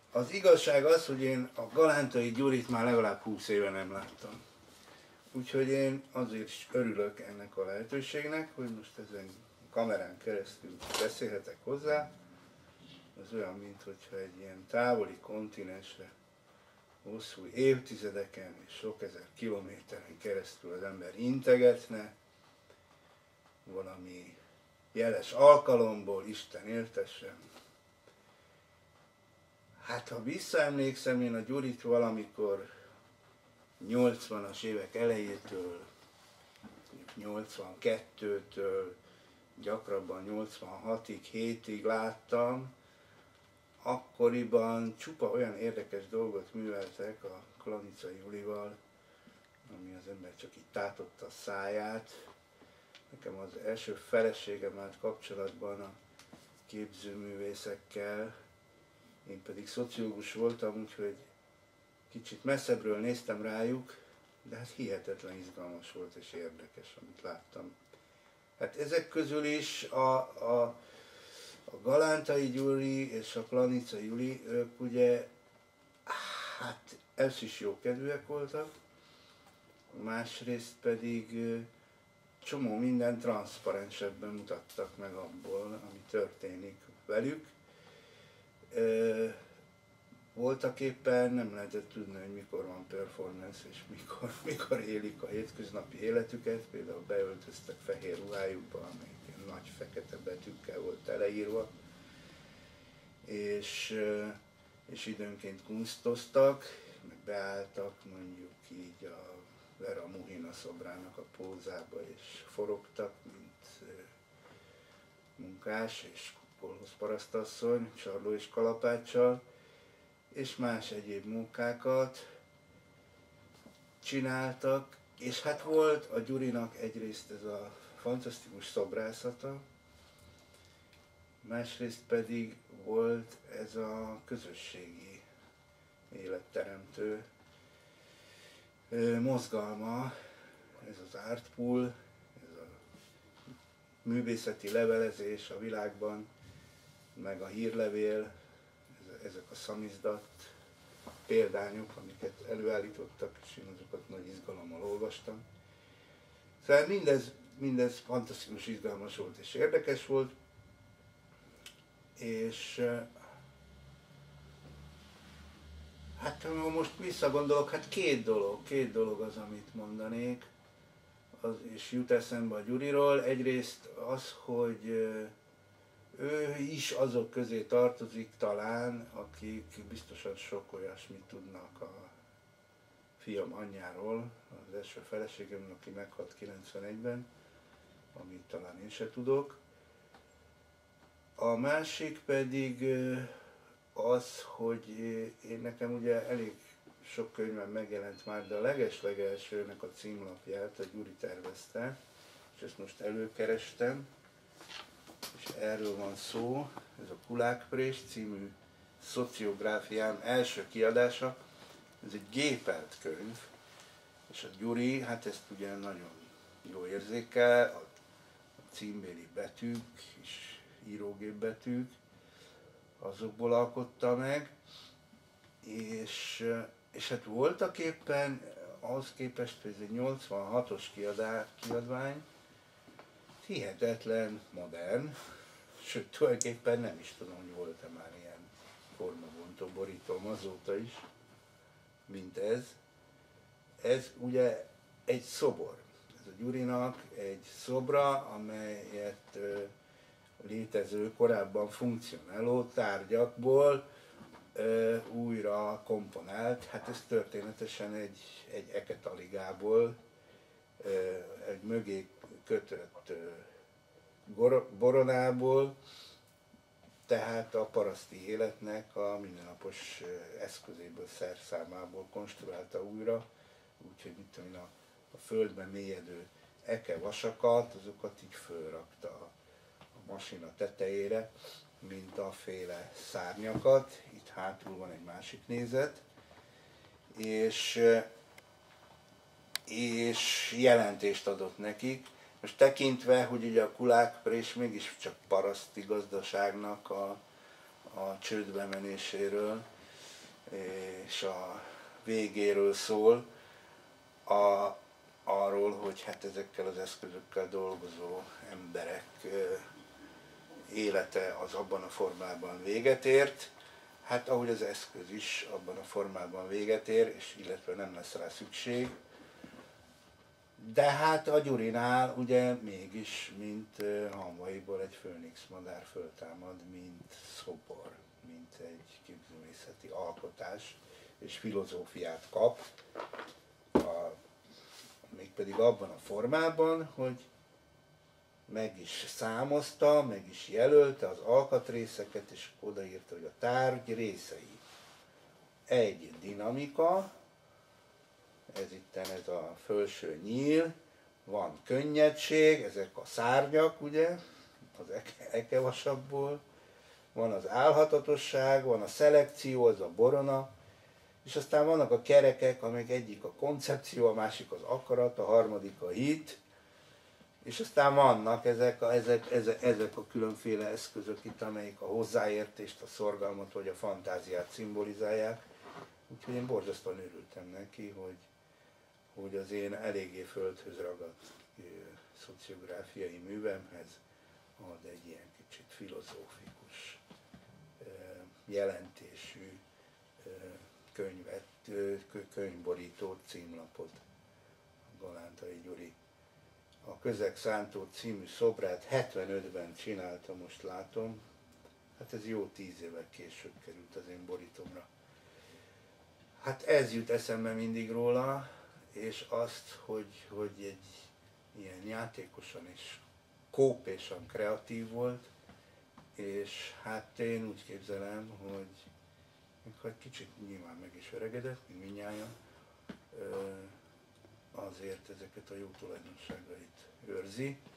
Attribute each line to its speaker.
Speaker 1: Az igazság az, hogy én a Galántai Gyurit már legalább 20 éve nem láttam. Úgyhogy én azért is örülök ennek a lehetőségnek, hogy most ezen kamerán keresztül beszélhetek hozzá. Az olyan, mintha egy ilyen távoli kontinensre hosszú évtizedeken és sok ezer kilométeren keresztül az ember integetne, valami jeles alkalomból, Isten éltessen. Hát ha visszaemlékszem, én a Gyurit valamikor 80-as évek elejétől, 82-től, gyakrabban 86-ig, 7-ig láttam. Akkoriban csupa olyan érdekes dolgot műveltek a Klanicai Julival, ami az ember csak így tátotta a száját. Nekem az első feleségem állt kapcsolatban a képzőművészekkel, én pedig szociológus voltam, úgyhogy kicsit messzebbről néztem rájuk, de hát hihetetlen izgalmas volt és érdekes, amit láttam. Hát ezek közül is a Galántai Gyuri és a Klanicai Juli, ők ugye, hát ez is jókedvűek voltak, másrészt pedig csomó minden transzparensebben mutattak meg abból, ami történik velük. Voltak éppen nem lehetett tudni, hogy mikor van performance és mikor élik a hétköznapi életüket, például beöltöztek fehér ruhájukba, amelyik ilyen nagy fekete betűkkel volt teleírva, és időnként kunsztoztak, meg beálltak mondjuk így a Vera Muhina szobrának a pózába, és forogtak, mint munkás és kolhoz parasztasszony, sarló és kalapáccsal, és más egyéb munkákat csináltak, és hát volt a Gyurinak egyrészt ez a fantasztikus szobrászata, másrészt pedig volt ez a közösségi életteremtő mozgalma, ez az Artpool, ez a művészeti levelezés a világban, meg a hírlevél, ezek a szamizdat példányok, amiket előállítottak, és én azokat nagy izgalommal olvastam. Szóval mindez fantasztikus, izgalmas volt és érdekes volt, és hát ha most visszagondolok, hát két dolog az, amit mondanék, és jut eszembe a Gyuriról. Egyrészt az, hogy ő is azok közé tartozik talán, akik biztosan sok olyasmit tudnak a fiam anyjáról, az első feleségem, aki meghalt 91-ben, amit talán én se tudok. A másik pedig az, hogy én nekem ugye elég sok könyvben megjelent már, de a legeslegelsőnek a címlapját a Gyuri tervezte, és ezt most előkerestem, és erről van szó, ez a Kulákprés című szociográfiám első kiadása, ez egy gépelt könyv, és a Gyuri, hát ezt ugye nagyon jó érzékel, a címbéli betűk és írógépbetűk, azokból alkotta meg, és hát voltak éppen ahhoz képest, hogy ez egy 86-os kiadvány, hihetetlen modern, sőt tulajdonképpen nem is tudom, hogy volt-e már ilyen formabontó borítóm azóta is, mint ez. Ez ugye egy szobor. Ez a Gyurinak egy szobra, amelyet létező, korábban funkcionáló tárgyakból újra komponált. Hát ez történetesen egy eketaligából, egy mögé kötött boronából, tehát a paraszti életnek a mindennapos eszközéből, szerszámából konstruálta újra, úgyhogy mit tudom, a földben mélyedő ekevasakat, azokat így fölrakta a masina tetejére, mint a féle szárnyakat. Itt hátul van egy másik nézet, és jelentést adott nekik. Most tekintve, hogy ugye a Kulákprés mégiscsak paraszti gazdaságnak a csődbe menéséről és a végéről szól, arról, hogy hát ezekkel az eszközökkel dolgozó emberek élete az abban a formában véget ért, hát ahogy az eszköz is abban a formában véget ér, és illetve nem lesz rá szükség. De hát a Gyurinál ugye mégis, mint hamvaiból egy főnix madár föltámad, mint szobor, mint egy képzőművészeti alkotás, és filozófiát kap, mégpedig abban a formában, hogy meg is számozta, meg is jelölte az alkatrészeket, és odaírta, hogy a tárgy részei. Egy dinamika, ez a felső nyíl, van könnyedség, ezek a szárnyak, ugye, az ekevasabból, van az álhatatosság, van a szelekció, az a borona, és aztán vannak a kerekek, amelyek egyik a koncepció, a másik az akarat, a harmadik a hit, és aztán vannak ezek a különféle eszközök itt, amelyik a hozzáértést, a szorgalmat vagy a fantáziát szimbolizálják. Úgyhogy én borzasztóan örültem neki, hogy az én eléggé földhöz ragadt szociográfiai művemhez ad egy ilyen kicsit filozófikus jelentésű könyvet, könyvborító címlapot. Galántai Gyuri a Közeg Szántó című szobrát 75-ben csinálta, most látom. Hát ez jó 10 évvel később került az én borítomra. Hát ez jut eszembe mindig róla, és azt, hogy egy ilyen játékosan és kópésan kreatív volt, és hát én úgy képzelem, hogy egy kicsit nyilván meg is öregedett, mint mindnyájan, azért ezeket a jó tulajdonságait őrzi,